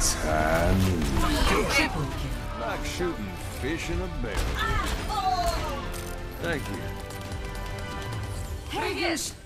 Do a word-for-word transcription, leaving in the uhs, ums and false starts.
Timing. Like shooting fish in a barrel. Thank you. Vegas!